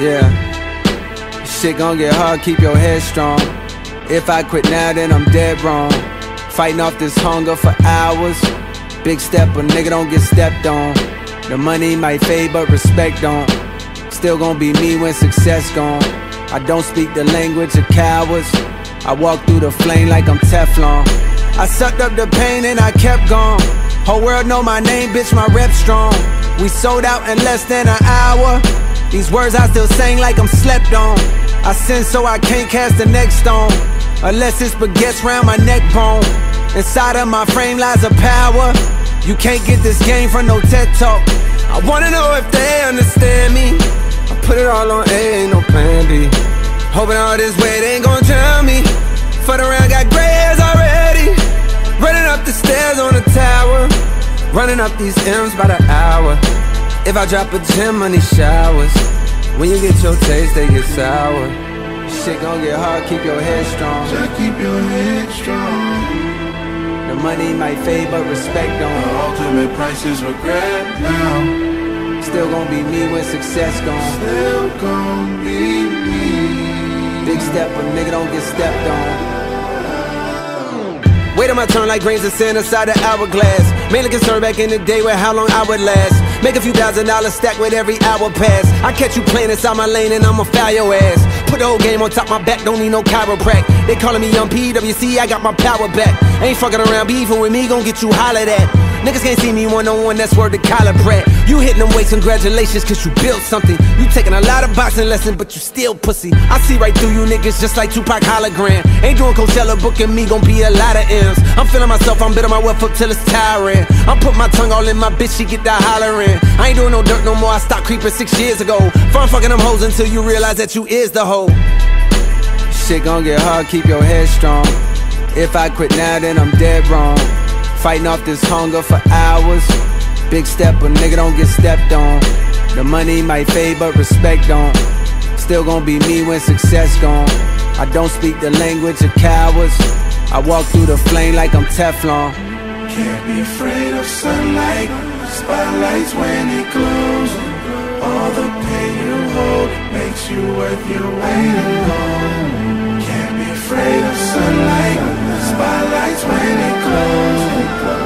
Yeah, shit gon' get hard, keep your head strong. If I quit now, then I'm dead wrong. Fighting off this hunger for hours. Big step, a nigga don't get stepped on. The money might fade, but respect don't. Still gon' be me when success gone. I don't speak the language of cowards. I walk through the flame like I'm Teflon. I sucked up the pain and I kept gone. Whole world know my name, bitch, my rep strong. We sold out in less than an hour. These words I still sang like I'm slept on. I sin so I can't cast the next stone, unless it's baguettes round my neck bone. Inside of my frame lies a power. You can't get this game from no TED Talk. I wanna know if they understand me. I put it all on A, ain't no plan B. Hoping all this weight ain't gon' drown me. Foot around, got gray hairs already. Running up the stairs on the tower. Running up these M's by the hour. If I drop a gem on these showers, when you get your taste, they get sour. Shit gon' get hard, keep your head strong. Just keep your head strong. The money might fade, but respect don't. The ultimate price is regret now. Still gon' be me when success gone. Still gon' be me. Big step, a nigga don't get stepped on. Wait on my turn like grains of sand inside the hourglass. Mainly concerned back in the day with how long I would last. Make a few $1,000 stack with every hour pass. I catch you playing inside my lane and I'ma foul your ass. Put the whole game on top my back, don't need no chiropract. They calling me young PWC, I got my power back. Ain't fucking around, beefing with me, gon' get you hollered at. Niggas can't see me one-on-one, that's word to collar brat. You hitting them weights, congratulations, cause you built something. You taking a lot of boxing lessons, but you still pussy. I see right through you niggas just like Tupac hologram. Ain't doing Coachella, booking me, gon' be a lot of M's. I'm feeling myself, I'm bitter my wealth up till it's tiring. I'm put my tongue all in my bitch, she get that hollering. I ain't doing no dirt no more, I stopped creeping 6 years ago. Fun fucking them hoes until you realize that you is the hoe. Shit gon' get hard, keep your head strong. If I quit now, then I'm dead wrong. Fighting off this hunger for hours. Big step, a nigga don't get stepped on. The money might fade, but respect don't. Still gon' be me when success gone. I don't speak the language of cowards. I walk through the flame like I'm Teflon. Can't be afraid of sunlight. Spotlights when it glows. All the pain you hold makes you worth your weight in gold. Can't be afraid of sunlight. Spotlights when it glows.